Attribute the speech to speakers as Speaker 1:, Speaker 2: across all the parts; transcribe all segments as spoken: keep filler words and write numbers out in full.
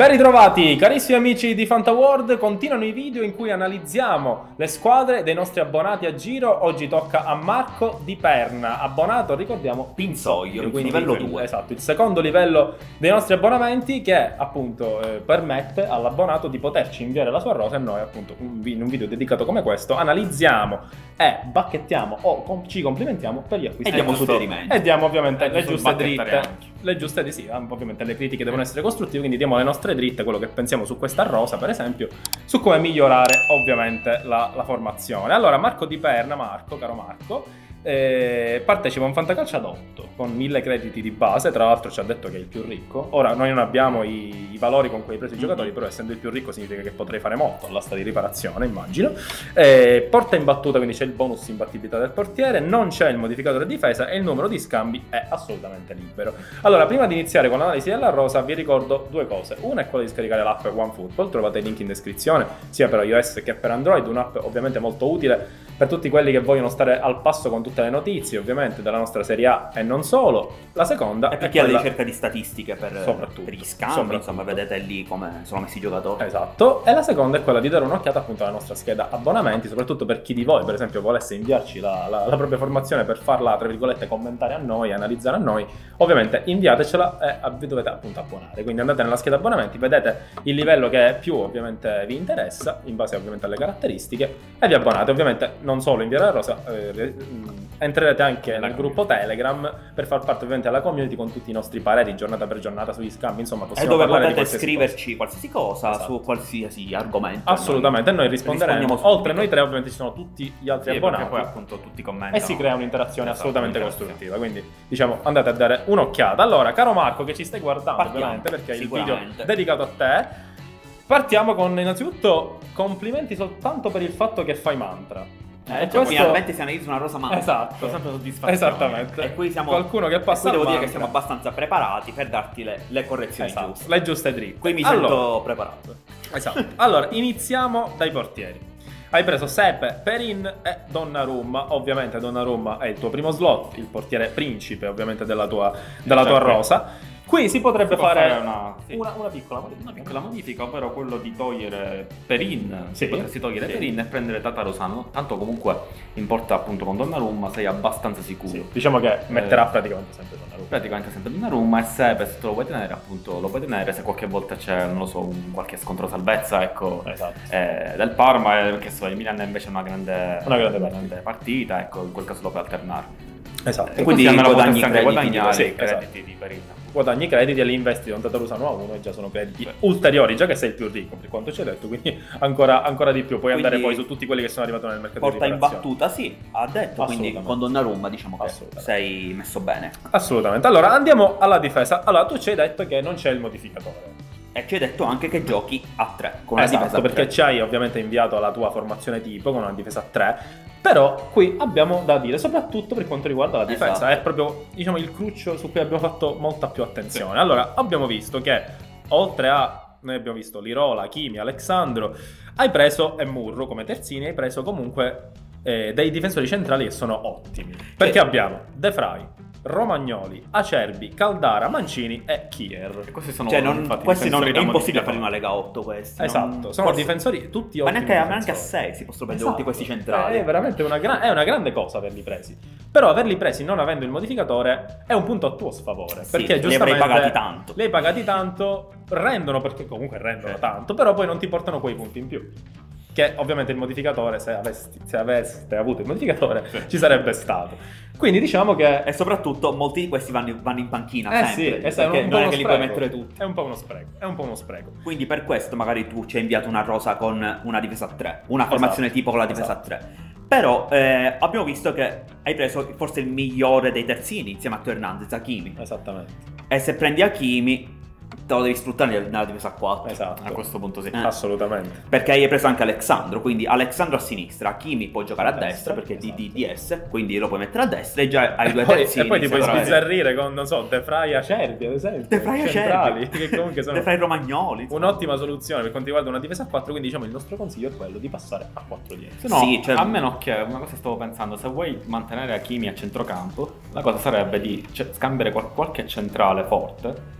Speaker 1: Ben ritrovati carissimi amici di FantaWorld, continuano i video in cui analizziamo le squadre dei nostri abbonati a giro. Oggi tocca a Marco Di Perna, abbonato, ricordiamo,
Speaker 2: Pinzoglio, quindi livello due.
Speaker 1: Esatto, il secondo livello dei nostri abbonamenti che appunto eh, permette all'abbonato di poterci inviare la sua rosa e noi appunto in un video dedicato come questo analizziamo e bacchettiamo o com- ci complimentiamo per gli acquisti.
Speaker 2: E diamo suggerimenti.
Speaker 1: E diamo ovviamente
Speaker 3: E
Speaker 1: le giuste dritte.
Speaker 3: anche.
Speaker 1: Le giuste di sì, ovviamente le critiche devono essere costruttive, quindi diamo le nostre dritte, quello che pensiamo su questa rosa, per esempio, su come migliorare ovviamente la, la formazione. Allora, Marco Di Perna, Marco, caro Marco, eh, partecipa a un fantacalcio ad otto con mille crediti di base, tra l'altro ci ha detto che è il più ricco. Ora noi non abbiamo i, i valori con cui hai preso i giocatori, però essendo il più ricco significa che potrei fare molto all'asta di riparazione, immagino. Eh, porta in battuta, quindi c'è il bonus imbattibilità del portiere, non c'è il modificatore difesa e il numero di scambi è assolutamente libero. Allora, prima di iniziare con l'analisi della rosa vi ricordo due cose. Una è quella di scaricare l'app OneFootball, trovate il link in descrizione sia per iOS che per Android, un'app ovviamente molto utile per tutti quelli che vogliono stare al passo con tutte le notizie, ovviamente, della nostra Serie A e non solo. La seconda
Speaker 2: e per
Speaker 1: è
Speaker 2: chi ha
Speaker 1: quella...
Speaker 2: la ricerca di statistiche per,
Speaker 1: Soprattutto.
Speaker 2: per gli scambi, insomma, vedete lì come sono messi i giocatori.
Speaker 1: Esatto, e la seconda è quella di dare un'occhiata appunto alla nostra scheda abbonamenti, soprattutto per chi di voi, per esempio, volesse inviarci la, la, la propria formazione per farla, tra virgolette, commentare a noi, analizzare a noi. Ovviamente inviatecela e vi dovete appunto abbonare, quindi andate nella scheda abbonamenti, vedete il livello che più ovviamente vi interessa, in base ovviamente alle caratteristiche, e vi abbonate. Ovviamente non solo inviare la rosa, eh, entrerete anche nel gruppo Telegram per far parte ovviamente della community con tutti i nostri pareri giornata per giornata sugli scambi, insomma possiamo
Speaker 2: e dove
Speaker 1: parlare
Speaker 2: potete
Speaker 1: di qualsiasi
Speaker 2: scriverci
Speaker 1: cosa.
Speaker 2: qualsiasi cosa,
Speaker 1: Esatto.
Speaker 2: su qualsiasi argomento.
Speaker 1: Assolutamente, noi, noi risponderemo.
Speaker 2: rispondiamo
Speaker 1: Oltre a noi tre ovviamente ci sono tutti gli altri
Speaker 3: Sì,
Speaker 1: abbonati,
Speaker 3: perché poi appunto tutti commentano
Speaker 1: e si crea un'interazione
Speaker 3: Esatto,
Speaker 1: assolutamente
Speaker 3: un'interazione.
Speaker 1: costruttiva, quindi diciamo andate a dare un'occhiata. Allora, caro Marco che ci stai guardando,
Speaker 2: Partiamo,
Speaker 1: ovviamente, perché è il video
Speaker 2: sicuramente.
Speaker 1: dedicato a te, partiamo con innanzitutto complimenti soltanto per il fatto che fai mantra.
Speaker 2: Eh,
Speaker 1: E
Speaker 2: cioè,
Speaker 1: questo-
Speaker 2: finalmente si analizza una rosa mantra.
Speaker 1: Esatto,
Speaker 3: sempre soddisfazione.
Speaker 1: esattamente.
Speaker 2: E qui siamo
Speaker 1: qualcuno che
Speaker 2: e
Speaker 1: passa
Speaker 2: qui devo
Speaker 1: al
Speaker 2: dire che
Speaker 1: mantra.
Speaker 2: siamo abbastanza preparati per darti le, le correzioni
Speaker 1: Esatto,
Speaker 2: giuste.
Speaker 1: le giuste dritte.
Speaker 2: Qui mi
Speaker 1: Allora,
Speaker 2: sento preparato.
Speaker 1: Esatto. Allora, iniziamo dai portieri. Hai preso Sepe, Perin e Donnarumma. Ovviamente Donnarumma è il tuo primo slot, il portiere principe ovviamente della tua, della tua
Speaker 3: Certo.
Speaker 1: rosa. Qui si potrebbe
Speaker 3: Si può
Speaker 1: fare,
Speaker 3: fare una, sì,
Speaker 1: una, una piccola modifica.
Speaker 3: una piccola modifica, ovvero quello di togliere Perin.
Speaker 1: Sì.
Speaker 3: Se potresti togliere
Speaker 1: Sì.
Speaker 3: Perin e prendere Tatarusano. Tanto comunque in porta appunto con Donnarumma sei abbastanza sicuro.
Speaker 1: Sì, diciamo che metterà
Speaker 3: Eh,
Speaker 1: praticamente sempre Donnarumma.
Speaker 3: Praticamente sempre Donnarumma, e se se te lo vuoi tenere appunto lo puoi tenere, se qualche volta c'è, non lo so, un qualche scontro salvezza, ecco,
Speaker 1: Esatto.
Speaker 3: eh, del Parma, eh, che so, il Milan invece è una grande,
Speaker 1: Una grande partita.
Speaker 3: partita, ecco, in quel caso lo puoi alternare.
Speaker 1: Esatto.
Speaker 2: E quindi
Speaker 3: così almeno
Speaker 2: guadagni
Speaker 3: potresti anche
Speaker 2: crediti di
Speaker 3: guadagnare
Speaker 1: Sì,
Speaker 3: i crediti
Speaker 1: esatto.
Speaker 3: di Perin.
Speaker 1: Guadagni crediti e li investi da un Tatarusano a uno e già sono crediti ulteriori, già che sei il più ricco per quanto ci hai detto, quindi ancora, ancora di più. Puoi
Speaker 2: Quindi
Speaker 1: andare poi su tutti quelli che sono arrivati nel mercato
Speaker 2: Porta
Speaker 1: di
Speaker 2: in
Speaker 1: riparazione.
Speaker 2: battuta, sì, ha detto, quindi
Speaker 1: Assolutamente.
Speaker 2: con Donnarumma diciamo che
Speaker 1: Assolutamente.
Speaker 2: sei messo bene.
Speaker 1: Assolutamente. Allora andiamo alla difesa. Allora tu ci hai detto che non c'è il modificatore.
Speaker 2: E ci hai detto anche che giochi a tre, con una difesa
Speaker 1: Esatto,
Speaker 2: a
Speaker 1: perché
Speaker 2: tre.
Speaker 1: ci hai ovviamente inviato la tua formazione tipo con una difesa a tre. Però qui abbiamo da dire, soprattutto per quanto riguarda la difesa,
Speaker 2: Esatto.
Speaker 1: è proprio diciamo il cruccio su cui abbiamo fatto molta più attenzione. Allora, abbiamo visto che oltre a noi abbiamo visto Lirola, Kimi, Alexandro, hai preso e Murro come terzini, hai preso comunque eh, dei difensori centrali che sono ottimi. Perché abbiamo De Vrij, Romagnoli, Acerbi, Caldara, Mancini e Kier.
Speaker 3: E questi sono
Speaker 2: Cioè, non,
Speaker 3: infatti
Speaker 2: questi non, è
Speaker 3: difensori da
Speaker 2: impossibile fare
Speaker 3: modificare.
Speaker 2: una Lega otto questi.
Speaker 1: Esatto,
Speaker 2: non-
Speaker 1: sono
Speaker 2: forse-
Speaker 1: difensori tutti
Speaker 2: Ma
Speaker 1: ottimi.
Speaker 2: neanche, ma neanche a
Speaker 1: difensori.
Speaker 2: sei si possono prendere
Speaker 1: Esatto.
Speaker 2: tutti questi centrali.
Speaker 1: È veramente una, gra- è una grande cosa averli presi. Però averli presi non avendo il modificatore è un punto a tuo sfavore.
Speaker 2: Sì,
Speaker 1: perché
Speaker 2: li
Speaker 1: giustamente
Speaker 2: avrei pagati tanto.
Speaker 1: Li hai pagati tanto, rendono perché comunque rendono tanto, però poi non ti portano quei punti in più. Che ovviamente il modificatore, se, avesti, se aveste avuto il modificatore, ci sarebbe stato. Quindi diciamo che...
Speaker 2: E soprattutto molti di questi vanno, vanno in panchina
Speaker 1: Eh
Speaker 2: sempre,
Speaker 1: sì, è
Speaker 2: perché
Speaker 1: un po'
Speaker 2: non è
Speaker 1: uno
Speaker 2: che li puoi
Speaker 1: spreco.
Speaker 2: mettere tutti.
Speaker 1: È un po' uno spreco, è un po' uno spreco.
Speaker 2: Quindi per questo magari tu ci hai inviato una rosa con una difesa a tre, una formazione
Speaker 1: Esatto.
Speaker 2: tipo con la difesa
Speaker 1: Esatto.
Speaker 2: a tre. Però eh, abbiamo visto che hai preso forse il migliore dei terzini insieme a Teo Hernandez, Hakimi.
Speaker 1: Esattamente.
Speaker 2: E se prendi Hakimi te lo devi sfruttare nella difesa a quattro.
Speaker 1: Esatto.
Speaker 3: A questo punto sì.
Speaker 2: Eh.
Speaker 1: Assolutamente.
Speaker 2: Perché hai preso anche Alexandro, quindi Alexandro a sinistra, Hakimi può giocare a
Speaker 1: A
Speaker 2: destra
Speaker 1: destra,
Speaker 2: perché è
Speaker 1: esatto.
Speaker 2: di D D S, quindi lo puoi mettere a destra e già hai due
Speaker 1: E poi,
Speaker 2: terzini.
Speaker 1: e poi ti puoi
Speaker 2: sicuramente.
Speaker 1: sbizzarrire con, non so, De Vrij Acerbi, ad esempio.
Speaker 2: De Vrij
Speaker 1: centrali,
Speaker 2: Acerbi.
Speaker 1: che comunque sono
Speaker 2: De Vrij Romagnoli.
Speaker 1: un'ottima soluzione per quanto riguarda una difesa a quattro, quindi diciamo il nostro consiglio è quello di passare a quattro dietro.
Speaker 3: Se no,
Speaker 2: Sì, cioè-
Speaker 3: a meno che una cosa stavo pensando, se vuoi mantenere Hakimi a centrocampo, la cosa sarebbe di cioè, scambiare qual- qualche centrale forte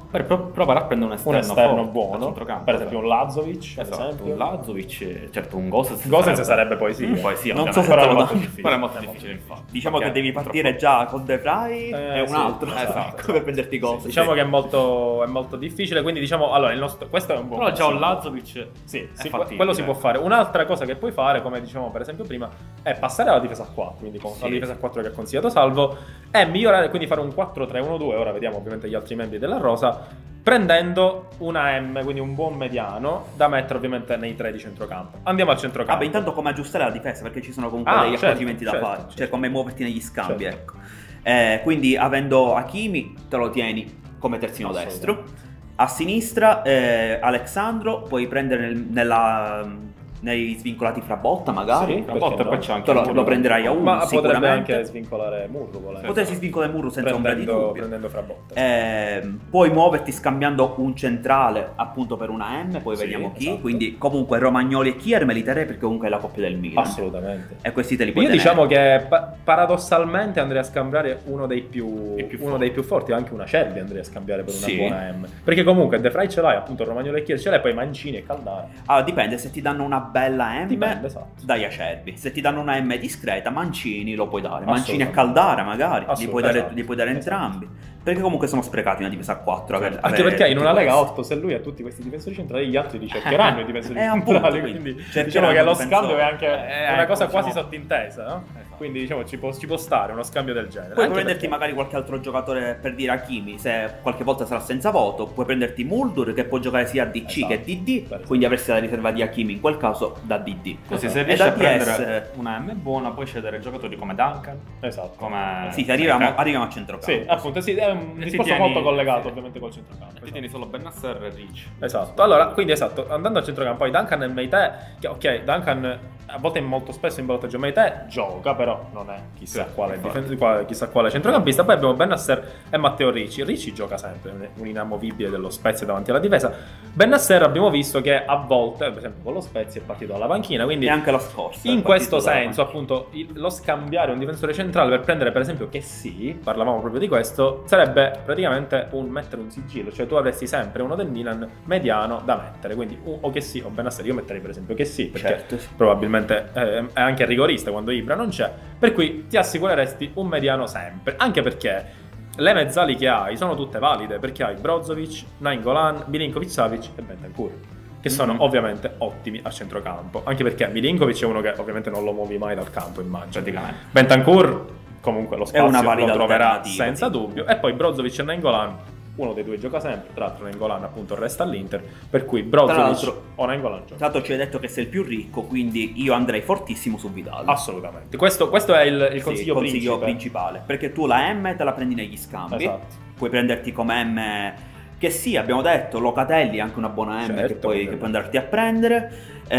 Speaker 3: Per pro- provare a prendere un
Speaker 1: un
Speaker 3: esterno,
Speaker 1: esterno
Speaker 3: forte, a
Speaker 1: buono,
Speaker 3: centrocampo,
Speaker 1: per esempio un Lazovic, per
Speaker 3: esatto,
Speaker 1: esempio.
Speaker 3: un Lazovic, certo un Gosens
Speaker 1: Gosens sarebbe poi sì.
Speaker 3: poi sì,
Speaker 2: Non so
Speaker 3: ovviamente.
Speaker 2: se
Speaker 1: però
Speaker 2: te
Speaker 1: è
Speaker 2: lo
Speaker 1: molto
Speaker 2: danno.
Speaker 1: difficile.
Speaker 3: Però è molto difficile infatti.
Speaker 2: Diciamo
Speaker 3: perché
Speaker 2: che devi
Speaker 3: è
Speaker 2: partire
Speaker 3: troppo-
Speaker 2: già con De Vrij
Speaker 1: Eh,
Speaker 2: e un
Speaker 1: sì,
Speaker 2: altro
Speaker 3: esatto.
Speaker 2: per prenderti gol.
Speaker 1: Diciamo che è molto, è molto difficile, quindi diciamo, allora, il nostro, questo è un buon
Speaker 3: Però già un
Speaker 1: consiglio.
Speaker 3: Lazovic
Speaker 1: Sì,
Speaker 3: è
Speaker 1: sì,
Speaker 3: fattibile.
Speaker 1: quello si può fare. Un'altra cosa che puoi fare, come dicevamo per esempio prima, è passare alla difesa a quattro, quindi con
Speaker 3: Sì.
Speaker 1: la difesa a quattro che ha consigliato Salvo, e migliorare, quindi fare un quattro tre uno due, ora vediamo ovviamente gli altri membri della rosa, prendendo una M, quindi un buon mediano, da mettere ovviamente nei tre di centrocampo. Andiamo al centrocampo.
Speaker 2: Vabbè, intanto come aggiustare la difesa, perché ci sono comunque
Speaker 1: Ah,
Speaker 2: degli
Speaker 1: certo,
Speaker 2: accorgimenti da
Speaker 1: certo,
Speaker 2: fare,
Speaker 1: certo.
Speaker 2: cioè come muoverti negli scambi,
Speaker 1: Certo.
Speaker 2: ecco. Eh, quindi avendo Hakimi te lo tieni come terzino
Speaker 1: Assolutamente.
Speaker 2: destro, a sinistra eh, Alexandro, puoi prendere nel- nella, nei svincolati fra botta magari,
Speaker 1: Sì,
Speaker 3: Una volta
Speaker 1: perché
Speaker 3: poi
Speaker 1: no?
Speaker 3: c'è anche
Speaker 2: Te lo-
Speaker 3: Murro.
Speaker 2: lo prenderai a uno.
Speaker 1: Ma potrebbe
Speaker 2: sicuramente.
Speaker 1: anche svincolare Murro, volendo.
Speaker 2: potresti svincolare Murro senza ombra di
Speaker 1: prendendo,
Speaker 2: dubbio.
Speaker 1: prendendo fra botte.
Speaker 2: Eh, puoi muoverti scambiando un centrale appunto per una M, poi
Speaker 1: Sì,
Speaker 2: vediamo chi.
Speaker 1: esatto.
Speaker 2: Quindi comunque Romagnoli e Kier me li terrei perché comunque è la coppia del Milan.
Speaker 1: Assolutamente.
Speaker 2: E questi te li puoi
Speaker 1: Io
Speaker 2: tenere.
Speaker 1: diciamo che pa- paradossalmente andrei a scambiare uno dei più,
Speaker 3: I più
Speaker 1: uno
Speaker 3: forti.
Speaker 1: dei più forti, anche una Shelby andrei a scambiare per una
Speaker 2: Sì.
Speaker 1: buona M. Perché comunque De Vrij ce l'hai, appunto Romagnolo e Chiesa ce l'hai, poi Mancini e Caldara.
Speaker 2: Allora dipende, se ti danno una bella M,
Speaker 1: Dipende, esatto.
Speaker 2: dai Acerbi. Se ti danno una M discreta, Mancini lo puoi dare. Mancini e
Speaker 1: Assolutamente.
Speaker 2: Caldara magari, li puoi dare,
Speaker 1: Esatto.
Speaker 2: li puoi dare
Speaker 1: Esatto.
Speaker 2: entrambi. Perché comunque sono sprecati una difesa a quattro. aver-
Speaker 1: Anche
Speaker 2: avere
Speaker 1: perché in
Speaker 2: tutti
Speaker 1: una Lega
Speaker 2: questi.
Speaker 1: otto, se lui ha tutti questi difensori centrali, gli altri li cercheranno i difensori
Speaker 2: Eh, appunto,
Speaker 1: centrali.
Speaker 2: quindi
Speaker 1: Quindi
Speaker 2: cercheranno
Speaker 1: diciamo che lo
Speaker 2: difensori.
Speaker 1: scambio è anche
Speaker 3: Eh,
Speaker 1: una
Speaker 3: ecco,
Speaker 1: cosa quasi
Speaker 3: diciamo-
Speaker 1: sottintesa, no?
Speaker 3: Esatto.
Speaker 1: Quindi diciamo ci può, ci può stare uno scambio del genere.
Speaker 2: Puoi
Speaker 1: Anche
Speaker 2: prenderti
Speaker 1: perché-
Speaker 2: magari qualche altro giocatore per dire Hakimi, se qualche volta sarà senza voto, puoi prenderti Muldur che può giocare sia D C
Speaker 1: Esatto.
Speaker 2: che D D,
Speaker 1: Per
Speaker 2: quindi avresti la riserva di Hakimi in quel caso da D D.
Speaker 3: Così se
Speaker 2: E
Speaker 3: riesci
Speaker 2: da
Speaker 3: a prendere
Speaker 2: D S,
Speaker 3: una M buona puoi cedere giocatori come Duncan,
Speaker 1: Esatto.
Speaker 3: come...
Speaker 2: sì, arriviamo,
Speaker 3: Eh,
Speaker 2: arriviamo a centrocampo.
Speaker 1: Sì, appunto, sì, è un
Speaker 3: E ti
Speaker 1: discorso
Speaker 3: tieni-
Speaker 1: molto collegato
Speaker 3: sì.
Speaker 1: ovviamente col centrocampo.
Speaker 3: Ti
Speaker 1: esatto.
Speaker 3: tieni solo Benasser e Rich.
Speaker 1: Esatto, allora, quindi esatto, andando al centrocampo, poi Duncan e Meite, che ok, Duncan a volte molto spesso in ballottaggio Meite gioca, però non è chissà
Speaker 3: Sì,
Speaker 1: quale,
Speaker 3: infatti.
Speaker 1: difen- quale- chissà quale centrocampista. Poi abbiamo Benasser e Matteo Ricci. Ricci gioca sempre, un inamovibile dello Spezia davanti alla difesa. Benasser abbiamo visto che a volte, per esempio con lo Spezia, è partito dalla panchina, quindi
Speaker 2: E anche lo scorso. è
Speaker 1: in
Speaker 2: partito
Speaker 1: questo
Speaker 2: dalla
Speaker 1: senso, appunto, il- lo scambiare un difensore centrale per prendere, per esempio, che sì, parlavamo proprio di questo, sarebbe praticamente un mettere un sigillo, cioè tu avresti sempre uno del Milan mediano da mettere, quindi un- o che sì o Benasser. Io metterei per esempio che sì, perché
Speaker 2: Certo, sì.
Speaker 1: probabilmente eh, è anche rigorista quando Ibra non c'è, per cui ti assicureresti un mediano sempre, anche perché le mezzali che hai sono tutte valide, perché hai Brozovic, Nainggolan, Milinkovic, Savic e Bentancur, che sono
Speaker 2: Mhm.
Speaker 1: ovviamente ottimi a centrocampo, anche perché Milinkovic è uno che ovviamente non lo muovi mai dal campo, immagino.
Speaker 3: Praticamente.
Speaker 1: Bentancur comunque lo spazio
Speaker 2: una valida
Speaker 1: lo troverà
Speaker 2: alternativa,
Speaker 1: senza
Speaker 2: sì.
Speaker 1: dubbio, e poi Brozovic e Nainggolan, uno dei due gioca sempre, tra l'altro Nainggolan appunto resta all'Inter, per cui Brozovic
Speaker 2: l'altro-
Speaker 1: o Nainggolan gioca.
Speaker 2: Tra l'altro ci hai detto che sei il più ricco, quindi io andrei fortissimo su Vidal.
Speaker 1: Assolutamente. Questo, questo è il, il
Speaker 2: Sì,
Speaker 1: consiglio,
Speaker 2: consiglio
Speaker 1: principe.
Speaker 2: principale. Perché tu la M te la prendi negli scambi.
Speaker 1: Esatto.
Speaker 2: Puoi prenderti come M che sì, abbiamo detto, Locatelli è anche una buona M
Speaker 1: Certo,
Speaker 2: che, puoi,
Speaker 1: ovviamente.
Speaker 2: che puoi andarti a prendere.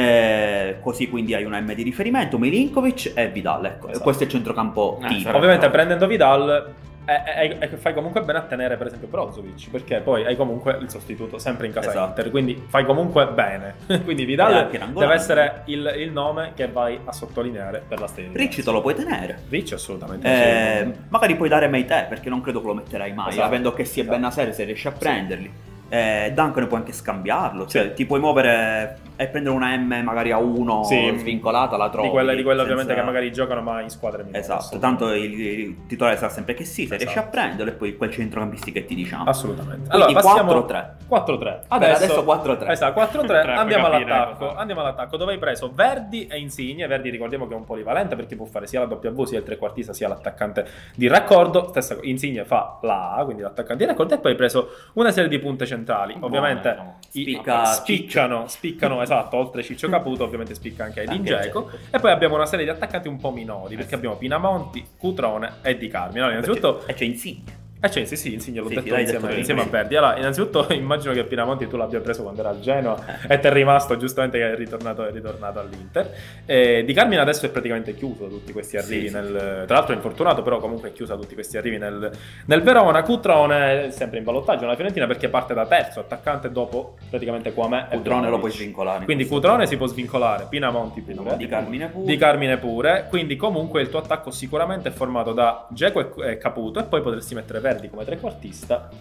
Speaker 2: Eh, così quindi hai una M di riferimento, Milinkovic e Vidal. Ecco,
Speaker 1: Esatto.
Speaker 2: questo è il centrocampo
Speaker 3: Eh,
Speaker 2: tipo.
Speaker 3: sarebbe-
Speaker 1: Ovviamente prendendo Vidal e, e- e fai comunque bene a tenere per esempio Brozovic, perché poi hai comunque il sostituto sempre in casa
Speaker 2: Esatto.
Speaker 1: Inter, quindi fai comunque bene. Quindi
Speaker 2: E
Speaker 1: Vidal
Speaker 2: anche Nainggolan.
Speaker 1: deve essere il, il nome che vai a sottolineare per la stella.
Speaker 2: Ricci te lo puoi tenere.
Speaker 1: Ricci assolutamente.
Speaker 2: Eh,
Speaker 1: sì.
Speaker 2: magari puoi dare Meite perché non credo che lo metterai mai,
Speaker 1: Esatto.
Speaker 2: avendo che sia
Speaker 1: Esatto.
Speaker 2: Bennacer se riesci a
Speaker 1: Sì.
Speaker 2: prenderli. Eh, Duncan puoi anche scambiarlo, cioè
Speaker 1: Sì.
Speaker 2: ti puoi muovere e prendere una M magari a uno
Speaker 1: Sì,
Speaker 2: svincolata, la trovi.
Speaker 1: Di quelle, di quelle
Speaker 2: senza-
Speaker 1: ovviamente che magari giocano ma in squadre minori.
Speaker 2: Esatto, tanto il, il titolare sarà sempre che sì, se
Speaker 1: Esatto.
Speaker 2: riesci a prenderlo e poi quel centrocampisti che ti diciamo.
Speaker 1: Assolutamente.
Speaker 2: Quindi
Speaker 1: passiamo
Speaker 2: quattro tre.
Speaker 1: quattro tre.
Speaker 2: Per adesso quattro tre.
Speaker 1: Esatto, quattro tre.
Speaker 3: Tre,
Speaker 1: Andiamo
Speaker 3: puoi capire
Speaker 1: all'attacco.
Speaker 3: cosa-
Speaker 1: Andiamo all'attacco dove hai preso Verdi e Insigne. Verdi ricordiamo che è un polivalente perché può fare sia la W, sia il trequartista, sia l'attaccante di raccordo. Stessa co- Insigne fa la A, quindi l'attaccante di raccordo, e poi hai preso una serie di punte centrali.
Speaker 3: Buone,
Speaker 1: Ovviamente
Speaker 3: diciamo.
Speaker 1: i-
Speaker 2: Spicca
Speaker 1: spiccano, spiccano, esatto, oltre Ciccio Caputo, ovviamente spicca anche Edin
Speaker 2: Anche
Speaker 1: Dzeko.
Speaker 2: Dzeko.
Speaker 1: E poi abbiamo una serie di attaccanti un po' minori, perché abbiamo Pinamonti, Cutrone e Di Carmine. Allora, innanzitutto
Speaker 2: E c'è Insigne.
Speaker 1: eh, cioè, sì, sì, Insigne l'ho
Speaker 2: Sì,
Speaker 1: detto
Speaker 2: sì, l'hai
Speaker 1: insieme,
Speaker 2: detto
Speaker 1: insieme a
Speaker 2: prima.
Speaker 1: Verdi. Allora, innanzitutto immagino che Pinamonti tu l'abbia preso quando era al Genoa e ti è rimasto giustamente che è ritornato, è ritornato all'Inter. E Di Carmine adesso è praticamente chiuso da tutti questi arrivi,
Speaker 2: Sì, sì.
Speaker 1: nel, tra l'altro è infortunato, però comunque è chiuso da tutti questi arrivi nel, nel Verona. Cutrone è sempre in ballottaggio nella Fiorentina perché parte da terzo attaccante dopo praticamente Quamè e
Speaker 2: Cutrone lo
Speaker 1: Vlahovic.
Speaker 2: puoi svincolare.
Speaker 1: Quindi Cutrone si può svincolare, Pinamonti pure.
Speaker 2: Di Carmine pure.
Speaker 1: Di Carmine pure, quindi comunque il tuo attacco sicuramente è formato da Dzeko e e Caputo, e poi potresti mettere Verdi come trequartista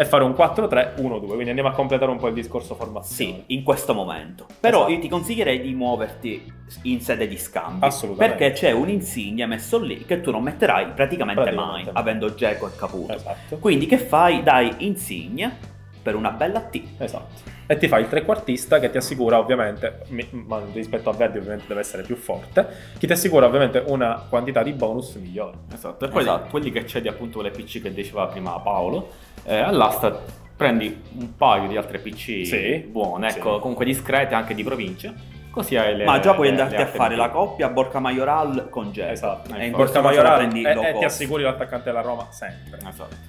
Speaker 1: e fare un quattro tre uno due. Quindi andiamo a completare un po' il discorso formazione.
Speaker 2: Sì, in questo momento. Però
Speaker 1: Esatto.
Speaker 2: io ti consiglierei di muoverti in sede di scambio.
Speaker 1: Assolutamente.
Speaker 2: Perché c'è un insigne messo lì che tu non metterai praticamente,
Speaker 1: Praticamente
Speaker 2: mai,
Speaker 1: mai.
Speaker 2: avendo Dzeko e Caputo.
Speaker 1: Esatto.
Speaker 2: Quindi che fai? Dai insigne per una bella T.
Speaker 1: Esatto. E ti fai il trequartista che ti assicura ovviamente, mi- ma rispetto a Verdi ovviamente deve essere più forte, che ti assicura ovviamente una quantità di bonus migliore.
Speaker 3: Esatto, e poi
Speaker 2: Esatto.
Speaker 3: quelli che cedi appunto le P C che diceva prima Paolo, eh, all'asta prendi un paio di altre P C
Speaker 1: Sì,
Speaker 3: buone, ecco,
Speaker 1: sì.
Speaker 3: comunque discrete anche di provincia, così hai le
Speaker 2: Ma già puoi
Speaker 3: le-
Speaker 2: andarti
Speaker 3: le
Speaker 2: a
Speaker 3: altre
Speaker 2: fare
Speaker 3: P C.
Speaker 2: la coppia Borca Majoral con Dzeko.
Speaker 1: Esatto.
Speaker 2: E in
Speaker 1: Borca
Speaker 2: questo caso la
Speaker 1: Majoral
Speaker 2: prendi
Speaker 1: e,
Speaker 2: low
Speaker 1: e ti
Speaker 2: cost.
Speaker 1: assicuri l'attaccante della Roma sempre.
Speaker 3: Esatto.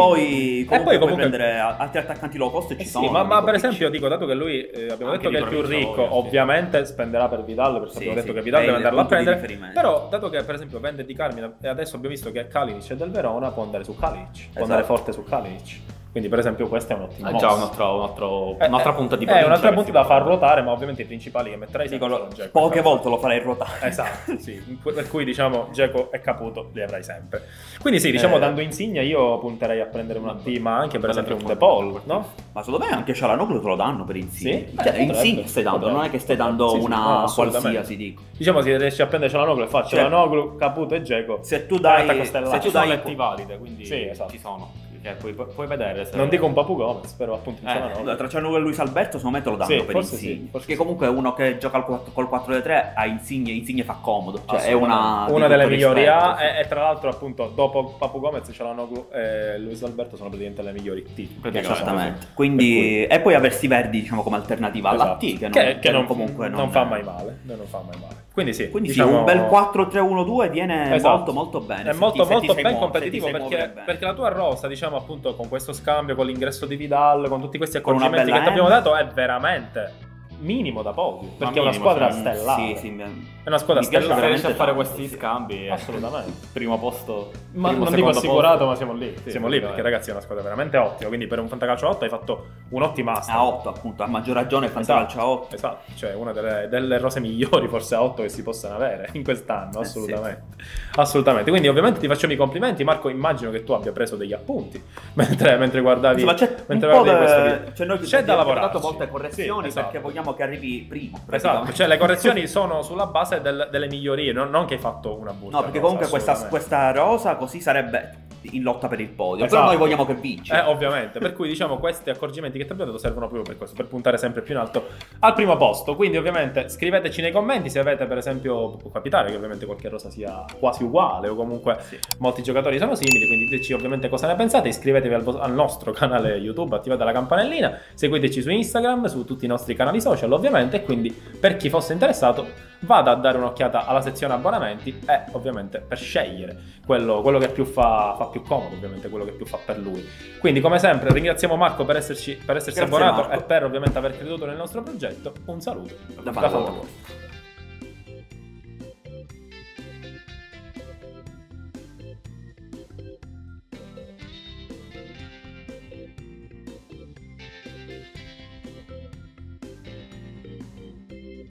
Speaker 2: Poi comunque,
Speaker 1: E poi comunque-
Speaker 2: puoi prendere altri attaccanti low cost e ci
Speaker 1: Eh sì,
Speaker 2: sono.
Speaker 1: ma, ma
Speaker 2: dico,
Speaker 1: per
Speaker 2: P C.
Speaker 1: esempio dico, dato che lui eh, abbiamo
Speaker 3: Anche
Speaker 1: detto che è
Speaker 3: di
Speaker 1: il più
Speaker 3: provincia,
Speaker 1: ricco,
Speaker 3: ovvio, sì.
Speaker 1: ovviamente spenderà per Vidal, perché
Speaker 2: Sì,
Speaker 1: abbiamo detto
Speaker 2: sì,
Speaker 1: che Vidal
Speaker 2: è
Speaker 1: deve
Speaker 2: il
Speaker 1: andarlo a
Speaker 2: punto di
Speaker 1: prendere.
Speaker 2: riferimento.
Speaker 1: Però dato che per esempio vende Di Carmine e adesso abbiamo visto che Kalinic è del Verona, può andare su Kalinic, può
Speaker 2: Esatto.
Speaker 1: andare forte su Kalinic. Quindi per esempio questa è un'ottima
Speaker 3: È
Speaker 1: mossa.
Speaker 3: già un altro, un altro,
Speaker 1: Eh,
Speaker 3: un'altra
Speaker 1: eh,
Speaker 3: punta di
Speaker 1: È
Speaker 3: provincia
Speaker 1: un'altra
Speaker 3: che
Speaker 1: punta
Speaker 3: si
Speaker 1: da
Speaker 3: può
Speaker 1: far
Speaker 3: fare.
Speaker 1: ruotare, ma ovviamente i principali che metterei
Speaker 2: Dico,
Speaker 1: sempre sono Dzeko.
Speaker 2: poche volte lo farei ruotare.
Speaker 1: Esatto, sì. Per cui diciamo Dzeko e Caputo li avrai sempre. Quindi sì, diciamo
Speaker 2: Eh.
Speaker 1: dando Insigne io punterei a prendere una T, ma anche per
Speaker 3: Bella
Speaker 1: esempio un
Speaker 3: tre
Speaker 1: De Paul,
Speaker 3: quarti.
Speaker 1: no?
Speaker 2: Ma secondo me anche Cialanoglu te lo danno per Insigne.
Speaker 1: Sì?
Speaker 2: Cioè,
Speaker 1: Eh,
Speaker 2: Insigne
Speaker 1: potrebbe,
Speaker 2: stai dando,
Speaker 1: potrebbe,
Speaker 2: non è che stai
Speaker 1: potrebbe.
Speaker 2: dando
Speaker 1: Sì, sì,
Speaker 2: una
Speaker 1: no, assolutamente.
Speaker 2: qualsiasi, dico.
Speaker 1: Diciamo se riesci a prendere Cialanoglu e fa
Speaker 2: Cioè,
Speaker 1: Cialanoglu, Caputo e Dzeko.
Speaker 2: Se tu
Speaker 1: è
Speaker 2: dai,
Speaker 1: attacco
Speaker 2: se
Speaker 1: stellare.
Speaker 2: tu
Speaker 3: Ci sono
Speaker 2: dai
Speaker 3: le T valide, quindi
Speaker 1: Sì, esatto.
Speaker 3: ci sono. Cioè, puoi, puoi vedere se...
Speaker 1: Non dico un Papu Gomez, però appunto in
Speaker 3: Eh,
Speaker 1: Cialanoglu.
Speaker 2: tra Cialanoglu e Luis Alberto secondo me te lo danno
Speaker 1: Sì,
Speaker 2: per
Speaker 1: forse
Speaker 2: Insigne.
Speaker 1: sì, forse
Speaker 2: Perché
Speaker 1: sì.
Speaker 2: comunque uno che gioca al quattro- col quattro tre ha Insigne, Insigne fa comodo. Cioè è una,
Speaker 1: una
Speaker 2: di
Speaker 1: delle
Speaker 2: tutto
Speaker 1: migliori
Speaker 2: rispetto,
Speaker 1: A
Speaker 2: sì.
Speaker 1: e, e tra l'altro appunto dopo Papu Gomez, Cialanoglu e Luis Alberto sono praticamente le migliori T.
Speaker 3: Praticamente.
Speaker 2: Esattamente. Quindi, e poi aversi Verdi diciamo come alternativa alla
Speaker 1: Esatto.
Speaker 2: T che non,
Speaker 1: che, che
Speaker 2: che
Speaker 1: non,
Speaker 2: comunque
Speaker 1: non,
Speaker 2: non,
Speaker 1: fa mai male, non fa mai male. Quindi sì,
Speaker 2: Quindi
Speaker 1: diciamo-
Speaker 2: sì, un bel quattro tre uno due viene
Speaker 1: Esatto.
Speaker 2: molto molto bene.
Speaker 1: È
Speaker 2: se
Speaker 1: molto
Speaker 2: ti- se ti
Speaker 1: molto
Speaker 2: sai
Speaker 1: ben
Speaker 2: muovere,
Speaker 1: competitivo
Speaker 2: se ti sai
Speaker 1: perché,
Speaker 2: muovere bene.
Speaker 1: perché la tua rosa, diciamo appunto con questo scambio, con l'ingresso di Vidal, con tutti questi
Speaker 2: Con una
Speaker 1: accorgimenti che
Speaker 2: bella
Speaker 1: ti abbiamo
Speaker 2: M.
Speaker 1: dato è veramente minimo da podio, perché è una
Speaker 3: minimo,
Speaker 1: squadra
Speaker 3: sì.
Speaker 1: stellare.
Speaker 2: Sì, sì, mi-
Speaker 1: È una squadra
Speaker 2: mi piace
Speaker 1: stellare.
Speaker 3: Se riesci a
Speaker 2: veramente
Speaker 3: fare
Speaker 2: tanto,
Speaker 3: questi
Speaker 2: sì.
Speaker 3: scambi, eh,
Speaker 1: Assolutamente.
Speaker 3: primo posto,
Speaker 1: Ma
Speaker 3: primo,
Speaker 1: non dico
Speaker 3: secondo
Speaker 1: assicurato,
Speaker 3: posto.
Speaker 1: ma siamo lì.
Speaker 3: Sì,
Speaker 1: siamo lì
Speaker 3: sì,
Speaker 1: perché
Speaker 3: eh.
Speaker 1: ragazzi è una squadra veramente ottima. Quindi per un fantacalcio otto hai fatto un'ottima asta.
Speaker 2: A otto appunto, a maggior ragione Fantacalcio a otto.
Speaker 1: Esatto, cioè una delle, delle rose migliori forse a otto che si possano avere in quest'anno,
Speaker 2: Eh,
Speaker 1: assolutamente. Assolutamente. Quindi ovviamente ti facciamo i complimenti. Marco, immagino che tu abbia preso degli appunti mentre, mentre guardavi
Speaker 2: Insomma, c'è un
Speaker 1: mentre
Speaker 2: po'
Speaker 1: guardavi questo
Speaker 2: da,
Speaker 1: video.
Speaker 2: cioè noi
Speaker 1: C'è
Speaker 2: ti
Speaker 1: da
Speaker 2: abbiamo
Speaker 1: lavorarci.
Speaker 2: dato molte correzioni
Speaker 1: Sì, esatto.
Speaker 2: perché vogliamo che arrivi primo.
Speaker 1: Esatto,
Speaker 2: praticamente.
Speaker 1: cioè le correzioni sono sulla base del- delle migliorie, non, non che hai fatto una brutta
Speaker 2: No, perché
Speaker 1: cosa,
Speaker 2: comunque questa,
Speaker 1: assolutamente.
Speaker 2: questa rosa così sarebbe in lotta per il podio.
Speaker 1: Esatto.
Speaker 2: Però noi vogliamo che vinci.
Speaker 1: Eh, ovviamente, per cui diciamo questi accorgimenti che ti abbiamo dato servono proprio per questo, per puntare sempre più in alto al primo posto. Quindi ovviamente scriveteci nei commenti se avete per esempio, può capitare che ovviamente qualche rosa sia quasi uguale o comunque
Speaker 2: Sì.
Speaker 1: molti giocatori sono simili, quindi diteci ovviamente cosa ne pensate, iscrivetevi al, vo- al nostro canale YouTube, attivate la campanellina, seguiteci su Instagram, su tutti i nostri canali social ovviamente, e quindi per chi fosse interessato vada a dare un'occhiata alla sezione abbonamenti e ovviamente per scegliere quello, quello che più fa, fa più comodo, ovviamente quello che più fa per lui. Quindi come sempre ringraziamo Marco per esserci per essersi
Speaker 2: Grazie,
Speaker 1: abbonato
Speaker 2: Marco.
Speaker 1: e per ovviamente aver creduto nel nostro progetto. Un saluto
Speaker 2: Da
Speaker 1: da
Speaker 2: Paolo.
Speaker 1: Fantacuore.